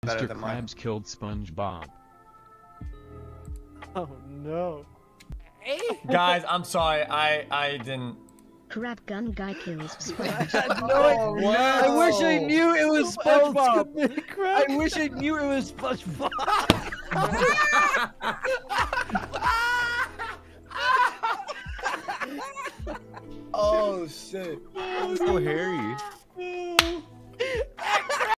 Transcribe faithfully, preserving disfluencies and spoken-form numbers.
Mister than Krabs mine. killed SpongeBob. Oh no. Guys, I'm sorry. I I didn't. Crab gun guy kills no, Oh, I, no. I wish I knew it was Who else SpongeBob. could be Crab? I wish I knew it was SpongeBob. Oh shit. So hairy.